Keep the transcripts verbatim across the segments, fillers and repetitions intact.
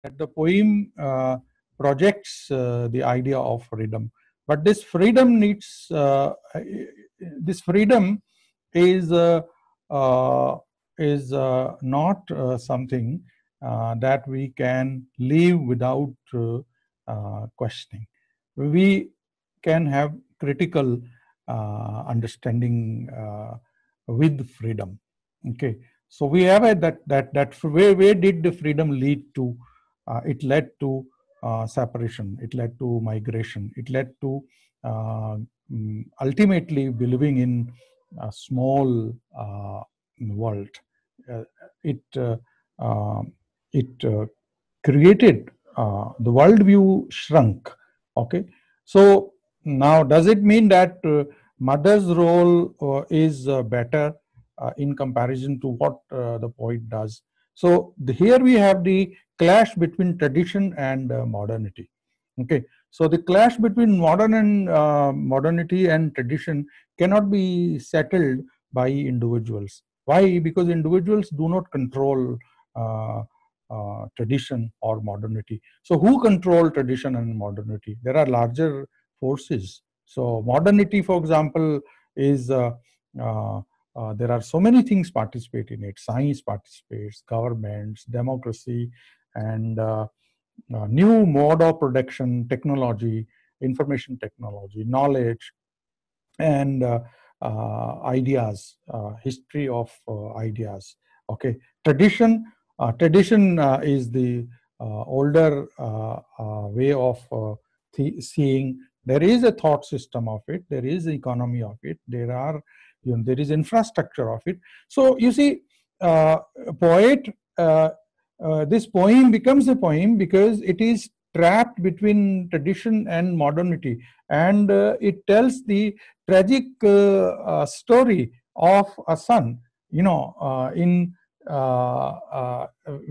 that the poem uh, projects uh, the idea of freedom. But this freedom needs, uh, this freedom is uh, uh, is uh, not uh, something uh, that we can live without uh, uh, questioning. We can have critical uh, understanding uh, with freedom. Okay, so we have a, that that that where where did the freedom lead to? Uh, it led to uh, separation. It led to migration. It led to uh, mm, ultimately believing in a small uh, world. Uh, it uh, uh, it uh, created uh, the worldview shrunk. Okay, so now does it mean that uh, mother's role uh, is uh, better uh, in comparison to what uh, the poet does? So the, here we have the clash between tradition and uh, modernity. Okay, so the clash between modern and uh, modernity and tradition cannot be settled by individuals. Why? Because individuals do not control uh, uh, tradition or modernity. So who control tradition and modernity? There are larger forces. So modernity, for example, is uh, uh, uh, there are so many things participate in it. Science participates, governments, democracy, and uh, uh, new mode of production, technology, information technology, knowledge, and uh, uh, ideas, uh, history of uh, ideas. Okay, tradition. Uh, tradition uh, is the uh, older uh, uh, way of uh, th- seeing. There is a thought system of it. There is economy of it. There are, you know, there is infrastructure of it. So you see, uh, a poet. Uh, uh, this poem becomes a poem because it is trapped between tradition and modernity, and uh, it tells the tragic uh, uh, story of a son, you know, uh, in uh, uh,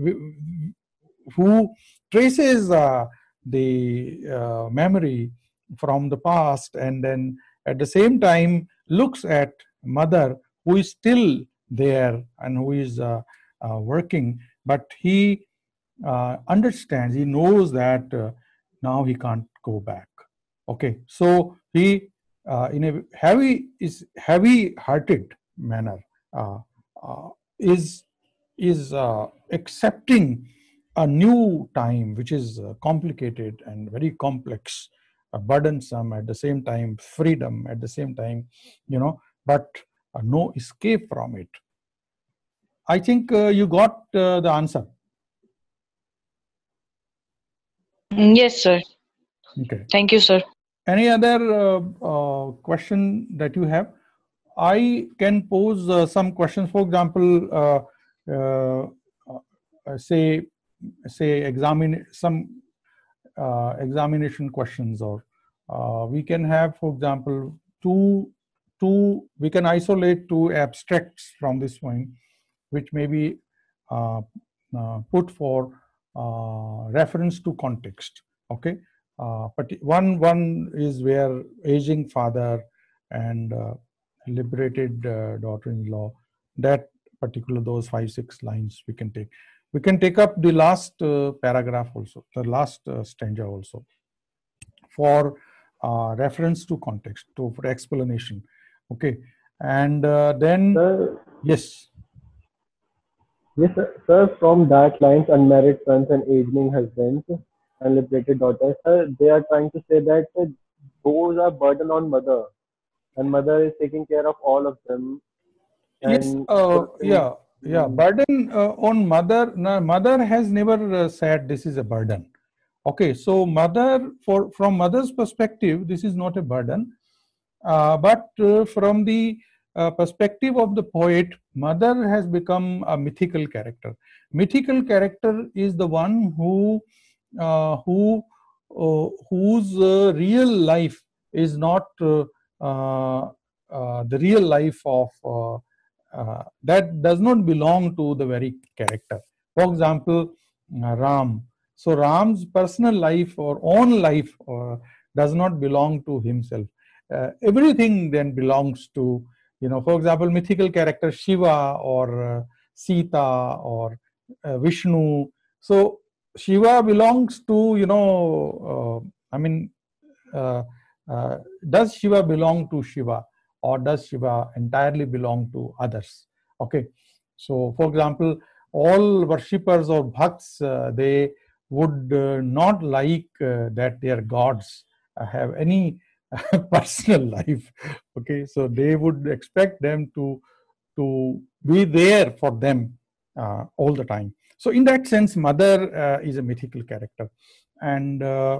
who traces uh, the uh, memory from the past, and then at the same time looks at mother who is still there and who is uh, uh, working, but he uh, understands, he knows that uh, now he can't go back. Okay, so he uh, in a heavy is heavy hearted manner uh, uh, is is uh, accepting a new time which is uh, complicated and very complex, uh, burdensome, at the same time freedom, at the same time, you know, but uh, no escape from it. I think uh, you got uh, the answer. Mm, yes, sir. Okay. Thank you, sir. Any other uh, uh, question that you have? I can pose uh, some questions. For example, uh, uh, uh, say say examine some uh, examination questions, or uh, we can have, for example, two two. We can isolate two abstracts from this point, which may be uh, uh, put for uh, reference to context. Okay, uh, but one one is where aging father and uh, liberated uh, daughter-in-law, that particular, those five six lines we can take. We can take up the last uh, paragraph also, the last uh, stanza also, for uh, reference to context, to for explanation. Okay, and uh, then Sir, yes. yes, sir, sir, from that lines, unmarried sons and aging husbands and liberated daughters, sir, they are trying to say that uh, those are burden on mother, and mother is taking care of all of them, Yes, and uh, fulfilling. yeah, yeah. Mm, Burden uh, on mother. No, mother has never uh, said this is a burden. Okay, so mother, for from mother's perspective, this is not a burden. Uh, but uh, from the uh, perspective of the poet, mother has become a mythical character. Mythical character is the one who uh, who uh, whose uh, real life is not uh, uh, uh, the real life of uh, uh, that does not belong to the very character. For example, uh, Ram. So Ram's personal life or own life uh, does not belong to himself. Uh, everything then belongs to, you know, for example, mythical character Shiva or uh, Sita or uh, Vishnu. So Shiva belongs to, you know, uh, I mean, uh, uh, does Shiva belong to Shiva, or does Shiva entirely belong to others? Okay. So, for example, all worshippers or bhakts, uh, they would uh, not like uh, that their gods uh, have any personal life. Okay. So, they would expect them to, to be there for them uh, all the time. So, in that sense, mother uh, is a mythical character. And uh,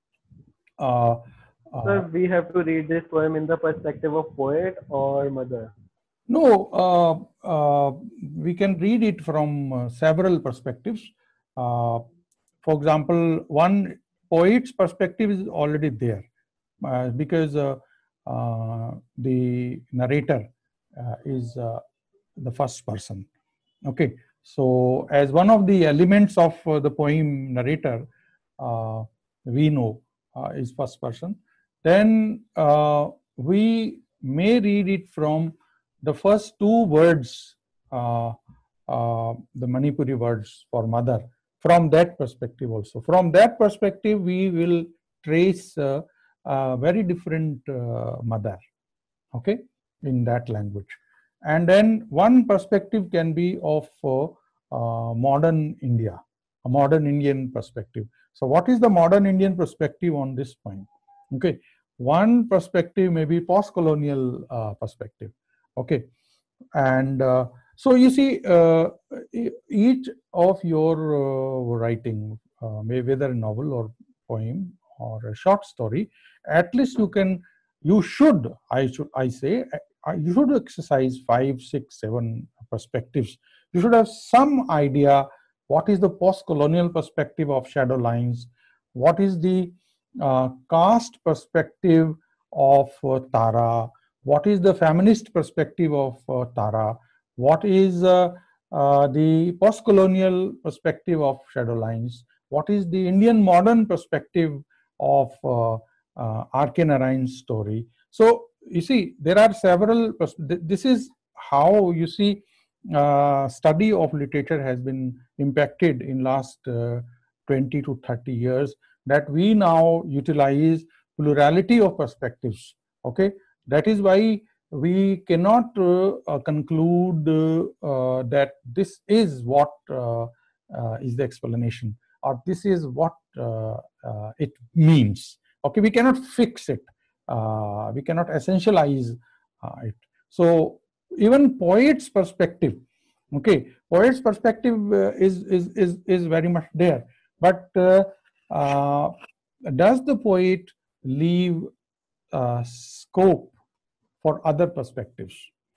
uh, uh, Sir, we have to read this poem in the perspective of poet or mother. No, uh, uh, we can read it from uh, several perspectives. Uh, for example, one poet's perspective is already there uh, because uh, uh, the narrator uh, is uh, the first person. Okay, so as one of the elements of uh, the poem narrator, uh, we know uh, is first person. Then uh, we may read it from the first two words, uh, uh, the Manipuri words for mother, from that perspective also. From that perspective, we will trace uh, a very different uh, mother, okay, in that language. And then one perspective can be of uh, uh, modern India, a modern Indian perspective. So what is the modern Indian perspective on this point? Okay, one perspective may be post-colonial uh, perspective. Okay, and uh, so you see, uh, each of your uh, writing, uh, may whether a novel or poem or a short story, at least you can, you should, I should, I say, uh, you should exercise five, six, seven perspectives. You should have some idea what is the post-colonial perspective of Shadow Lines, what is the uh, caste perspective of uh, Tara, what is the feminist perspective of uh, Tara, what is uh, uh, the post-colonial perspective of Shadow Lines, what is the Indian modern perspective of uh, uh, R K Narayan's story. So you see, there are several, this is how you see uh, study of literature has been impacted in last uh, twenty to thirty years, that we now utilize plurality of perspectives. Okay, that is why we cannot uh, uh, conclude uh, uh, that this is what uh, uh, is the explanation, or this is what uh, uh, it means. Okay, we cannot fix it. Uh, we cannot essentialize uh, it. So even poet's perspective, okay, poet's perspective uh, is, is is is very much there. But uh, uh, does the poet leave uh, scope for other perspectives?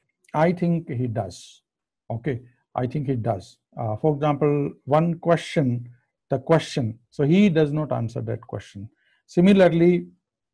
I think he does. Okay, I think he does. Uh, for example, one question, the question, so he does not answer that question. Similarly,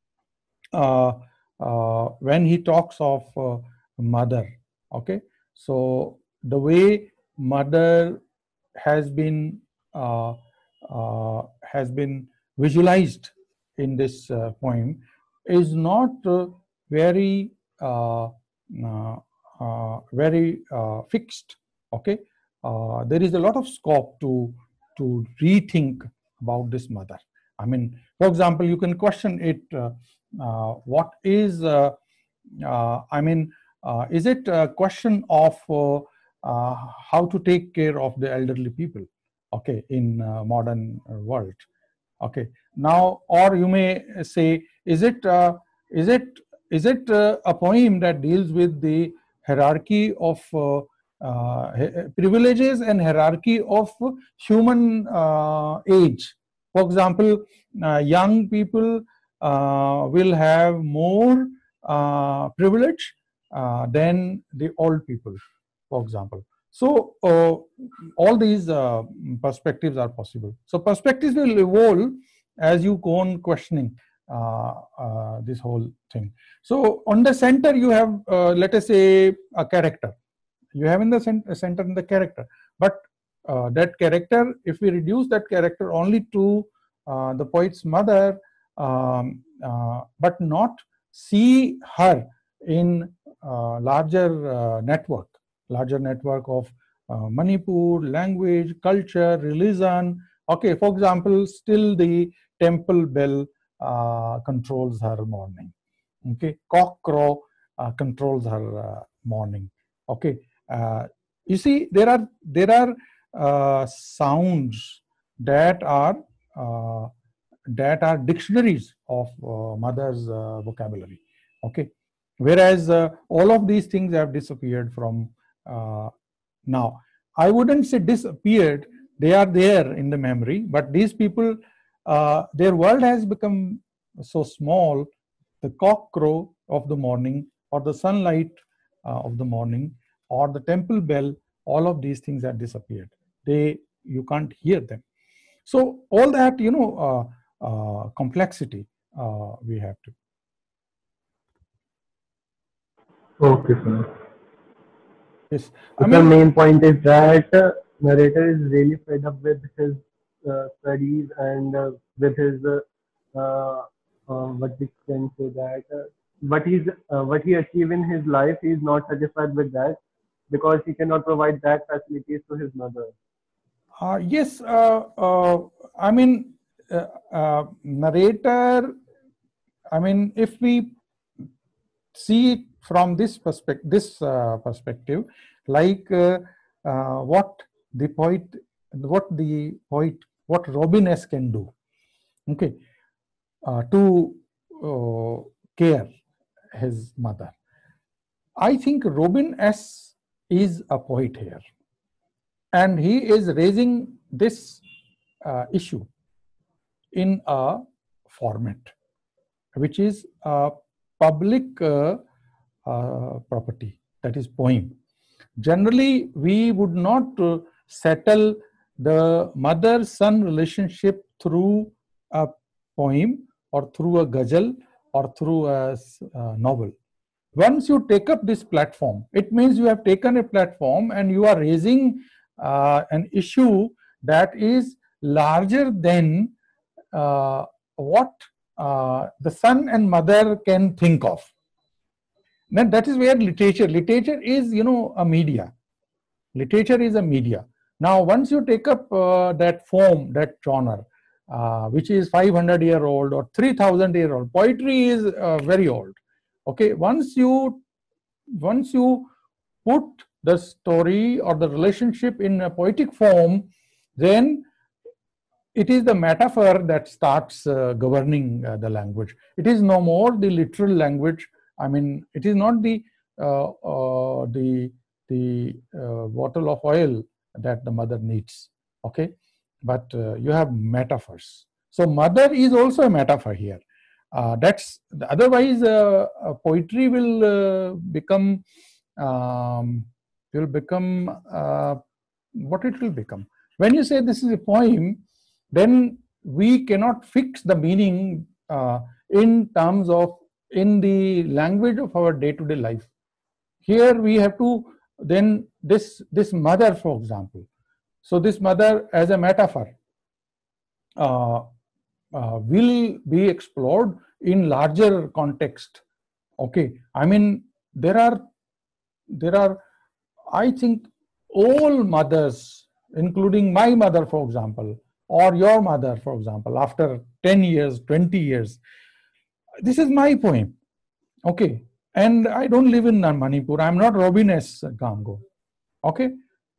uh, uh, when he talks of uh, mother, okay, so the way mother has been uh, uh, has been visualized in this uh, poem is not uh, very uh, uh, uh, very uh, fixed. Okay, uh, there is a lot of scope to to rethink about this mother. I mean, for example, you can question it. Uh, uh, what is? Uh, uh, I mean, uh, is it a question of uh, uh, how to take care of the elderly people? Okay, in uh, modern world. Okay, now, or you may say, is it uh, is it is it uh, a poem that deals with the hierarchy of uh, uh, privileges and hierarchy of human uh, age? For example, uh, young people uh, will have more uh, privilege uh, than the old people, for example. So uh, all these uh, perspectives are possible. So perspectives will evolve as you go on questioning uh, uh, this whole thing. So on the center you have, uh, let us say, a character. You have in the center, center in the character, but uh, that character, if we reduce that character only to uh, the poet's mother, um, uh, but not see her in uh, larger uh, network, larger network of uh, Manipur, language, culture, religion, Okay, for example, still the temple bell uh, controls her morning. Okay, cock crow uh, controls her uh, morning. Okay, uh, you see, there are there are uh, sounds that are uh, that are dictionaries of uh, mother's uh, vocabulary. Okay, whereas uh, all of these things have disappeared from uh, now. I wouldn't say disappeared, they are there in the memory, but these people, uh, their world has become so small. The cock crow of the morning, or the sunlight uh, of the morning, or the temple bell, all of these things have disappeared. They, you can't hear them. So all that, you know, uh, uh, complexity uh, we have to. Okay, sir. Yes, So I the mean, main point is that uh, narrator is really fed up with his uh, studies and uh, with his uh, uh, uh, what we can say that uh, what he's uh, what he achieved in his life, he is not satisfied with that because he cannot provide that facilities to his mother. uh, yes, uh, uh, I mean, uh, uh, narrator, I mean, if we see it from this perspective, this uh, perspective, like uh, uh, what the poet, what the poet, what Robin S. can do, okay, uh, to uh, care his mother. I think Robin S. is a poet here, and he is raising this uh, issue in a format which is a public uh, uh, property, that is poem. Generally, we would not uh, settle the mother-son relationship through a poem or through a ghazal or through a, a novel. Once you take up this platform, it means you have taken a platform and you are raising uh, an issue that is larger than uh, what uh, the son and mother can think of. Then that is where literature, literature is, you know, a media. Literature is a media. Now, once you take up uh, that form, that genre, uh, which is five hundred year old or three thousand year old, poetry is uh, very old. Okay, once you once you put the story or the relationship in a poetic form, then it is the metaphor that starts uh, governing uh, the language. It is no more the literal language. I mean, it is not the uh, uh, the the uh, bottle of oil that the mother needs. Okay, but uh, you have metaphors. So mother is also a metaphor here. Uh, that's otherwise uh, uh, poetry will uh, become um, will become uh, what it will become. When you say this is a poem, then we cannot fix the meaning uh, in terms of in the language of our day-to-day life. Here we have to then this this mother, for example. So this mother as a metaphor uh, uh, will be explored in larger context. Okay, I mean there are there are I think all mothers, including my mother, for example, or your mother, for example, after ten years, twenty years, this is my poem. Okay, and I don't live in Manipur. I'm not Robin S. Gango. Okay,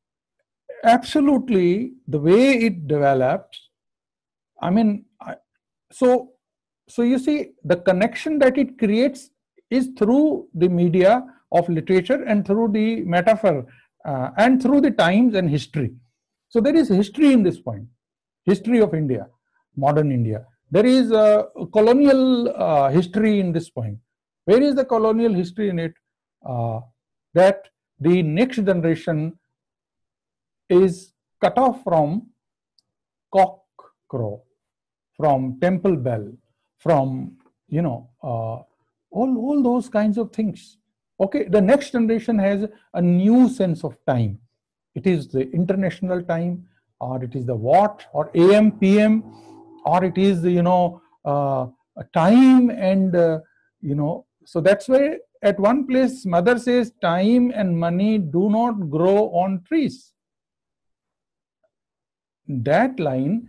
absolutely, the way it develops. I mean, I, so so you see, the connection that it creates is through the media of literature and through the metaphor uh, and through the times and history. So there is history in this point, history of India, modern India. There is a colonial uh, history in this point. Where is the colonial history in it? Uh, that the next generation is cut off from cock crow, from temple bell, from, you know, uh, all, all those kinds of things. Okay, the next generation has a new sense of time. It is the international time, or it is the watt, or A M, P M, or it is, you know, uh, time and, uh, you know, so that's why at one place mother says time and money do not grow on trees. That line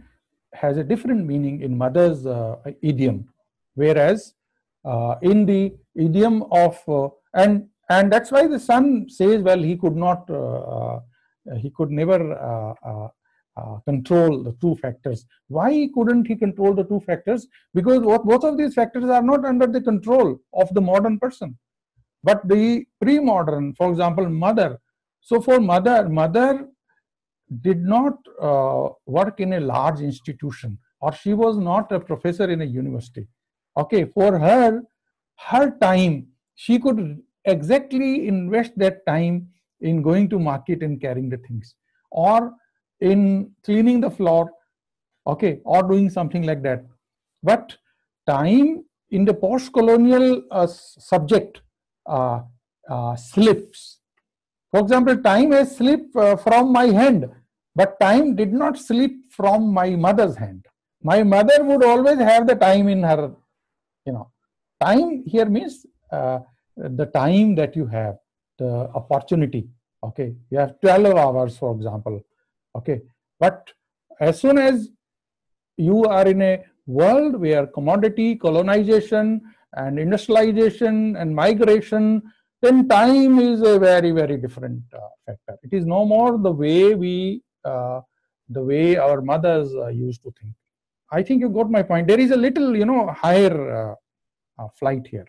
has a different meaning in mother's uh, idiom, whereas uh, in the idiom of uh, and and that's why the son says, well, he could not uh, uh, he could never uh, uh, uh, control the two factors. Why couldn't he control the two factors? Because what, both of these factors are not under the control of the modern person, but the pre-modern, for example, mother. So for mother, mother did not uh, work in a large institution, or she was not a professor in a university. Okay, for her, her time, she could exactly invest that time in going to market and carrying the things, or in cleaning the floor, okay, or doing something like that. But time in the post-colonial uh, subject uh, uh, slips. For example, time has slipped uh, from my hand, but time did not slip from my mother's hand. My mother would always have the time in her, you know. Time here means uh, the time that you have, the opportunity. Okay, you have twelve hours, for example. Okay, but as soon as you are in a world where commodity, colonization, and industrialization and migration, then time is a very, very different uh, factor. It is no more the way we, uh, the way our mothers uh, used to think. I think you got my point. There is a little, you know, higher uh, uh, flight here.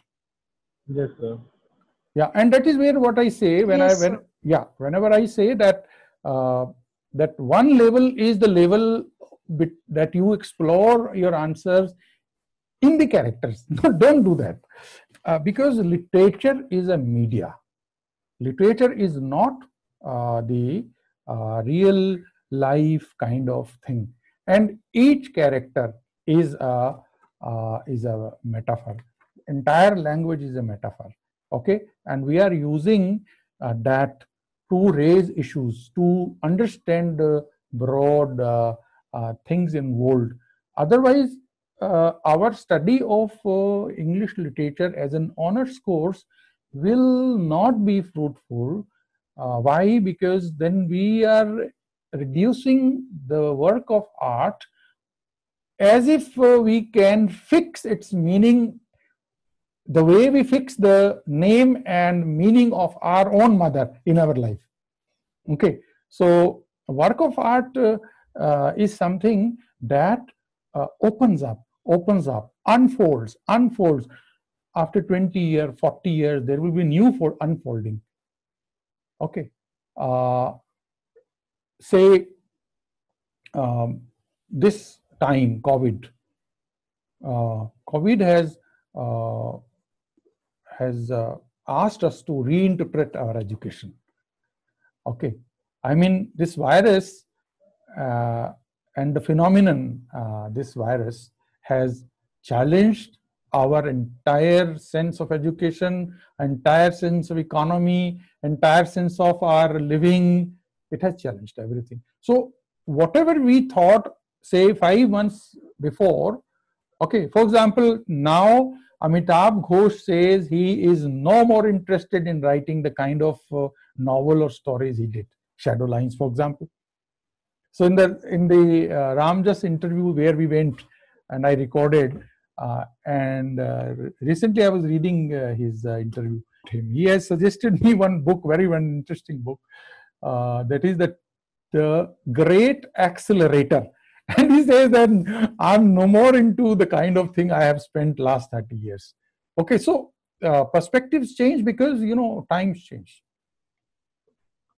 Yes, sir. Yeah, and that is where what I say when Yes, I when sir. yeah, whenever I say that uh, that one level is the level bit that you explore your answers in the characters. No, don't do that, uh, because literature is a media. Literature is not uh, the uh, real life kind of thing, and each character is a uh, is a metaphor. Entire language is a metaphor. Okay, and we are using uh, that to raise issues, to understand the broad uh, uh, things involved. Otherwise, uh, our study of uh, English literature as an honors course will not be fruitful. Uh, why? Because then we are reducing the work of art as if uh, we can fix its meaning the way we fix the name and meaning of our own mother in our life. Okay, so work of art uh, uh, is something that uh, opens up, opens up, unfolds, unfolds. After twenty years, forty years, there will be new for unfolding. Okay, uh, say um, this time, COVID, uh, COVID has uh, has uh, asked us to reinterpret our education. Okay, I mean, this virus uh, and the phenomenon, uh, this virus has challenged our entire sense of education, entire sense of economy, entire sense of our living. It has challenged everything. So whatever we thought, say five months before, okay, for example, now Amitabh Ghosh says he is no more interested in writing the kind of uh, novel or stories he did, Shadow Lines, for example. So in the in the uh, Ramjas interview where we went and I recorded, uh, and uh, recently I was reading uh, his uh, interview. He has suggested me one book, very one interesting book, uh, that is the, the Great Accelerator. And he says that I'm no more into the kind of thing I have spent last thirty years. Okay, so uh, perspectives change because, you know, times change.